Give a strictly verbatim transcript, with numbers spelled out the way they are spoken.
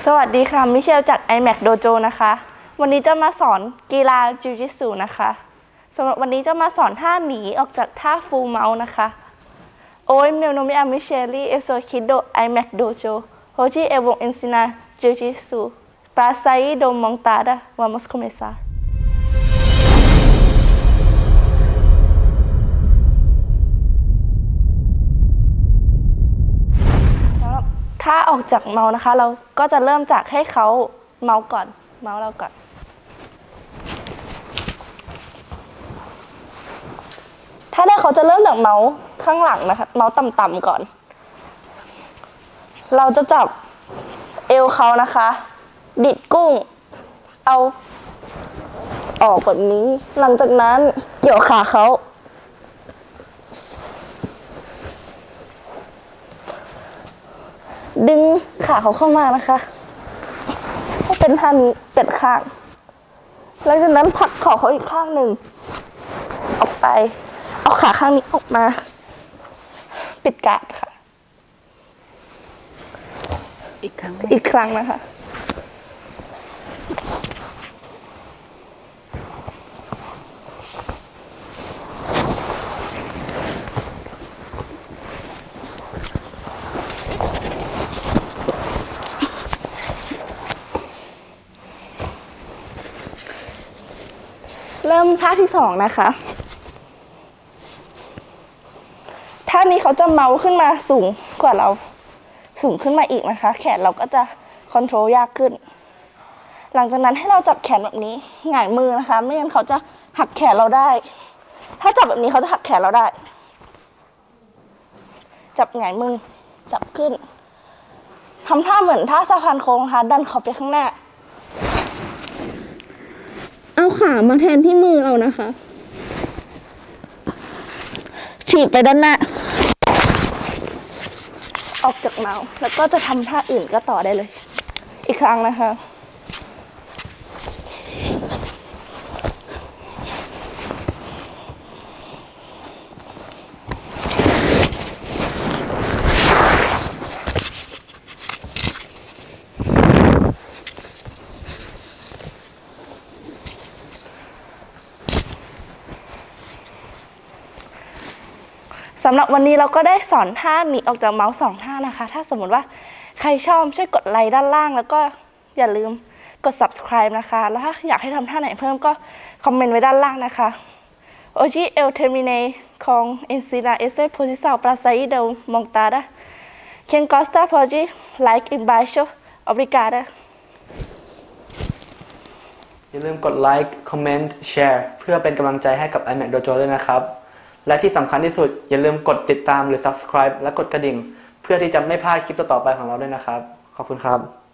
สวัสดีค่ะมิเชลจาก ไอแม็ก Dojo นะคะวันนี้จะมาสอนกีฬาจิวจิสุนะคะสำหรับวันนี้จะมาสอนท่าหนีออกจากท่าฟูลเมาส์นะคะ Oi, meu nome é Michele, eu sou aqui do ไอแม็ก Dojo. Hoje eu vou ensinar jiu-jitsu. Para sair da montada, vamos começar. ถ้าออกจากเมาส์นะคะเราก็จะเริ่มจากให้เขาเมาส์ก่อนเมาส์เราก่อนถ้าได้เขาจะเริ่มจากเมาส์ข้างหลังนะคะเมาส์ต่ำๆก่อนเราจะจับเอวเขานะคะดิดกุ้งเอาออกแบบนี้หลังจากนั้นเกี่ยวขาเขาดึงขาเขาเข้ามานะคะให้เป็นท่านี้เป็ดข้างหลังจากนั้นผลักขาเขาอีกข้างหนึ่งออกไปเอาขาข้างนี้ออกมาปิดการ์ดค่ะอีกครั้งอีกครั้งนะคะเริ่มท่าที่สองนะคะท่านี้เขาจะเมาขึ้นมาสูงกว่าเราสูงขึ้นมาอีกนะคะแขนเราก็จะคอนโทรลยากขึ้นหลังจากนั้นให้เราจับแขนแบบนี้หงายมือนะคะไม่งั้นเขาจะหักแขนเราได้ถ้าจับแบบนี้เขาจะหักแขนเราได้จับหงายมือจับขึ้นทำท่าเหมือนท่าสะพานโค้งนะคะดันเขาไปข้างหน้าเอาขามาแทนที่มือเรานะคะฉีกไปด้านหน้าออกจากเมาส์แล้วก็จะทำท่าอื่นก็ต่อได้เลยอีกครั้งนะคะสำหรับวันนี้เราก็ได้สอนท่าหนีออกจากเมาส์สองท่านะคะถ้าสมมติว่าใครชอบช่วยกดไลค์ด้านล่างแล้วก็อย่าลืมกด ซับสไครบ์ นะคะแล้วถ้าอยากให้ทำท่าไหนเพิ่มก็คอมเมนต์ไว้ด้านล่างนะคะ Hoje eu terminei com ensinar essa posição para sair da montada. Quem gosta pode like embaixo. Obrigada. อย่าลืมกดไลค์คอมเมนต์แชร์เพื่อเป็นกำลังใจให้กับ ไอแม็ก Dojo ด้วยนะครับและที่สำคัญที่สุดอย่าลืมกดติดตามหรือ ซับสไครบ์ และกดกระดิ่งเพื่อที่จะไม่พลาดคลิปต่อๆไปของเราด้วยนะครับขอบคุณครับ